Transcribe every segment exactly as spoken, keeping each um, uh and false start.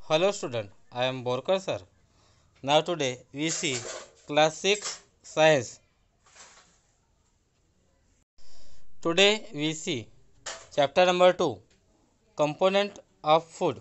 Hello student, I am Borkar sir. Now today we see class six science. Today we see chapter number two, component of food.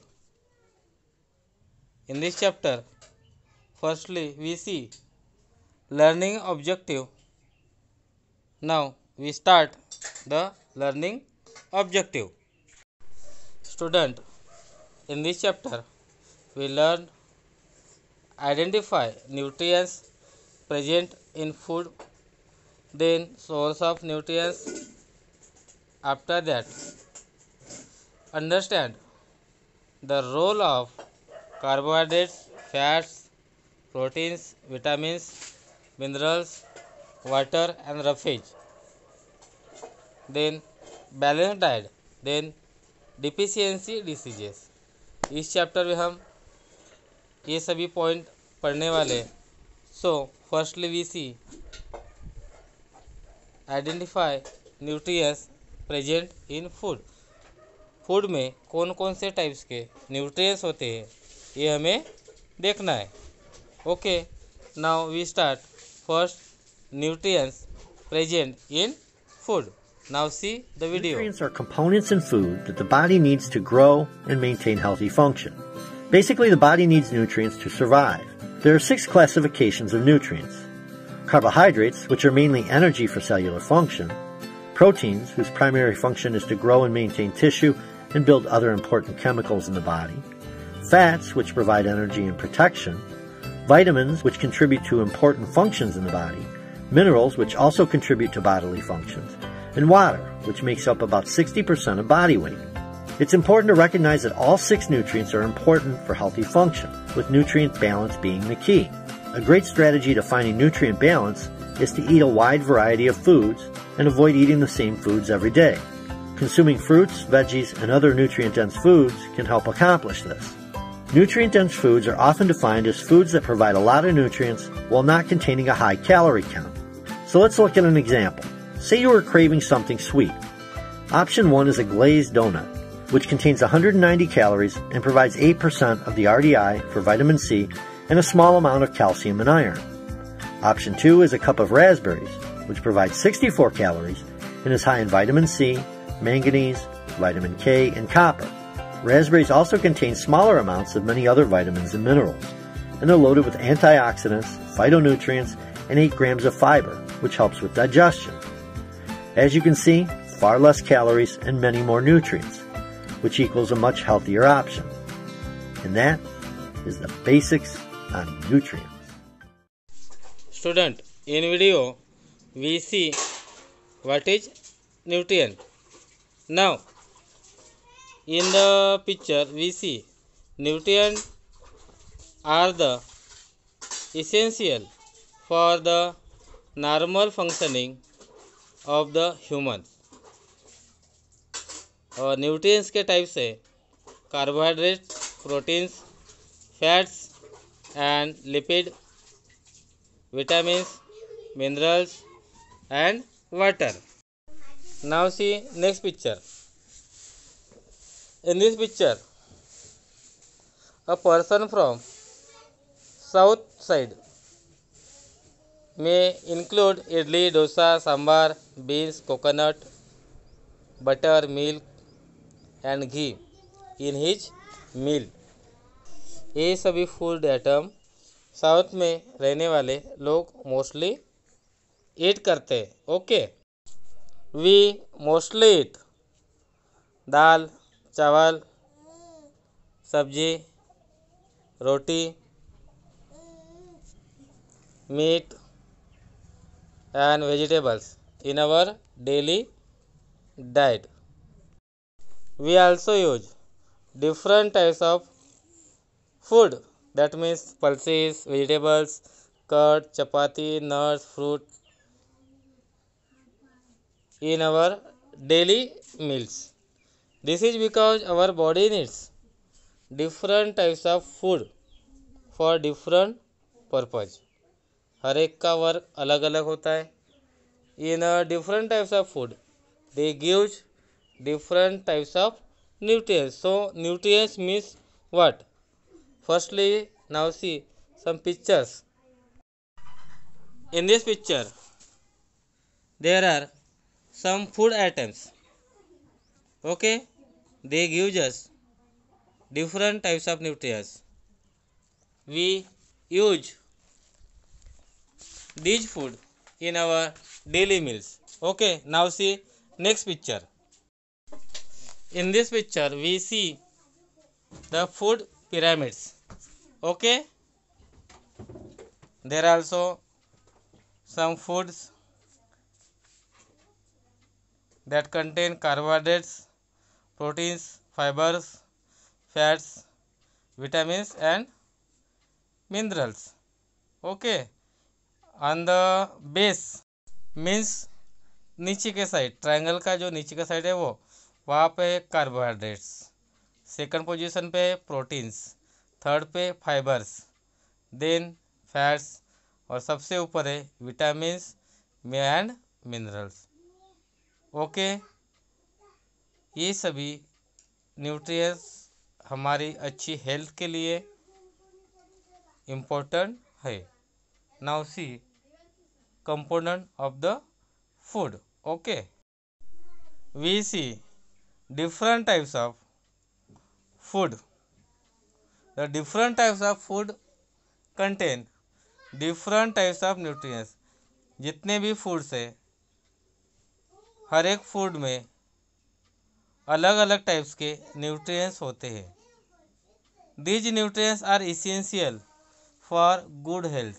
In this chapter, firstly we see learning objective. Now we start the learning objective. Student, in this chapter we learn identify nutrients present in food, then source of nutrients. After that, understand the role of carbohydrates, fats, proteins, vitamins, minerals, water and roughage. Then balanced diet, then deficiency diseases. इस chapter में हम ये सभी point पढ़ने वाले. So firstly we see identify nutrients present in food. Food में कौन कौन से टाइप्स के न्यूट्रिएंट्स होते हैं ये हमें देखना है. Okay, now we start. First, nutrients present in food. Now see the video. Nutrients are components in food that the body needs to grow and maintain healthy function. Basically, the body needs nutrients to survive. There are six classifications of nutrients. Carbohydrates, which are mainly energy for cellular function. Proteins, whose primary function is to grow and maintain tissue and build other important chemicals in the body. Fats, which provide energy and protection. Vitamins, which contribute to important functions in the body. Minerals, which also contribute to bodily functions. And water, which makes up about sixty percent of body weight. It's important to recognize that all six nutrients are important for healthy function, with nutrient balance being the key. A great strategy to finding nutrient balance is to eat a wide variety of foods and avoid eating the same foods every day. Consuming fruits, veggies, and other nutrient-dense foods can help accomplish this. Nutrient-dense foods are often defined as foods that provide a lot of nutrients while not containing a high calorie count. So let's look at an example. Say you are craving something sweet. Option one is a glazed donut, which contains one hundred ninety calories and provides eight percent of the R D I for vitamin C and a small amount of calcium and iron. Option two is a cup of raspberries, which provides sixty-four calories and is high in vitamin C, manganese, vitamin K, and copper. Raspberries also contain smaller amounts of many other vitamins and minerals, and they're loaded with antioxidants, phytonutrients, and eight grams of fiber, which helps with digestion. As you can see, far less calories and many more nutrients, which equals a much healthier option. And that is the basics on nutrients. Student, in video we see what is nutrient. Now in the picture we see nutrients are the essential for the normal functioning of the human. और nutrients के types है carbohydrate, proteins, fats and lipid, vitamins, minerals and water. Now see next picture. In this picture, a person from south side may include idli, dosa, sambar, beans, coconut, butter, milk and ghee in his meal. ये सभी food item south में रहने वाले लोग mostly eat करते हैं. Okay, we mostly eat dal, chawal, sabzi, roti, meat and vegetables in our daily diet. We also use different types of food, that means pulses, vegetables, curd, chapati, nuts, fruit in our daily meals. This is because our body needs different types of food for different purpose. हर एक का work अलग अलग होता है. In different types of food they gives different types of nutrients. So nutrients means what? Firstly, now see some pictures. In this picture, there are some food items. Okay, they give us different types of nutrients. We use these food in our daily meals. Okay, now see next picture. In this picture, we see the food pyramids. Okay, there are also some foods that contain carbohydrates, proteins, fibers, fats, vitamins and minerals. Okay, on the base means नीचे के side, triangle का जो नीचे का side है वो, वहाँ पे कार्बोहाइड्रेट्स, सेकंड पोजीशन पे प्रोटीन्स, थर्ड पे फाइबर्स, देन फैट्स और सबसे ऊपर है विटामिन्स एंड मिनरल्स. ओके, ये सभी न्यूट्रिएंट्स हमारी अच्छी हेल्थ के लिए इम्पोर्टेंट है. Now see component of the food. Okay, we see different types of food. The different types of food contain different types of nutrients. जितने भी फूड्स है, हर एक फूड में अलग अलग टाइप्स के न्यूट्रिएंट्स होते हैं. These nutrients are essential for good health.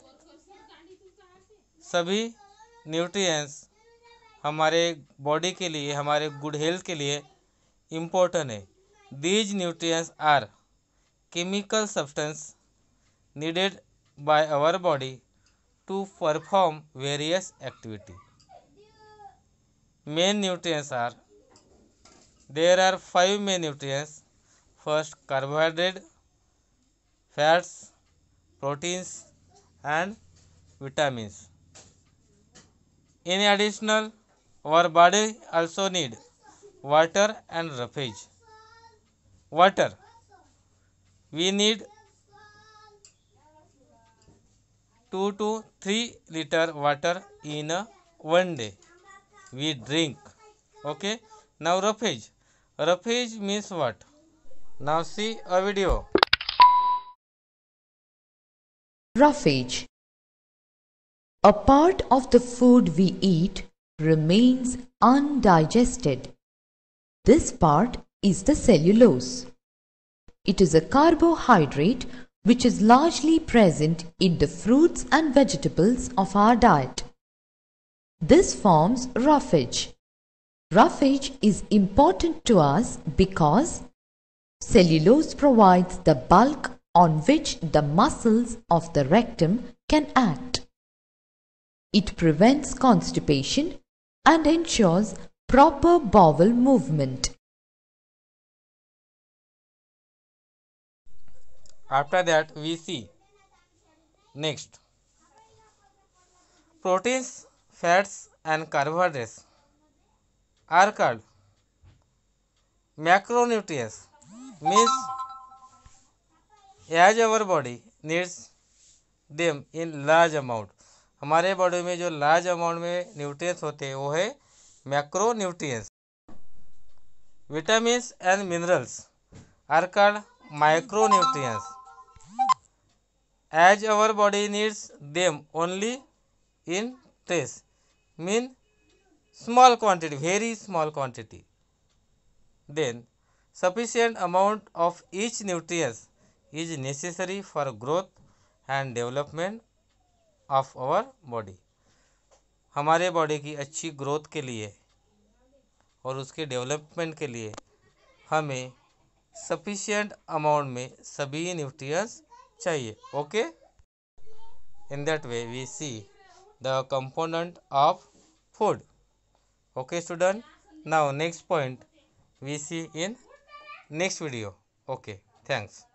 सभी न्यूट्रिएंट्स हमारे बॉडी के लिए, हमारे गुड हेल्थ के लिए इम्पोर्टेंट है. These nutrients are chemical substance needed by our body to perform various activity. Main nutrients are, there are five main nutrients. First, carbohydrate, fats, proteins and vitamins. In addition, our body also need water and roughage. Water, we need two to three liter water in a one day. We drink. Okay. Now roughage. Roughage means what? Now see a video. Roughage. A part of the food we eat remains undigested. This part is the cellulose. It is a carbohydrate which is largely present in the fruits and vegetables of our diet. This forms roughage. Roughage is important to us because cellulose provides the bulk on which the muscles of the rectum can act. It prevents constipation and ensures proper bowel movement. After that, we see next proteins, fats and carbohydrates are called macronutrients. Means as our body needs them in large amount. हमारे body में जो large amount में nutrients होते हैं वो है macronutrients. Vitamins and minerals are called micronutrients. As our body needs them only in trace, mean small quantity, very small quantity. Then sufficient amount of each nutrient is necessary for growth and development of our body. हमारे body की अच्छी growth के लिए और उसके development के लिए हमें सफिशिएंट अमाउंट में सभी न्यूट्रिएंट्स चाहिए. Okay, in that way we see the component of food. Okay student, now next point we see in next video. Okay, thanks.